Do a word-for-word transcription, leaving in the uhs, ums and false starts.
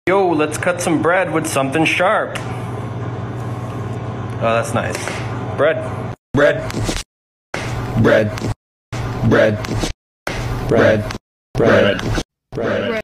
Yo, let's cut some bread with something sharp. Oh, that's nice. Bread. Bread. Bread. Bread. Bread. Bread. Bread. Bread.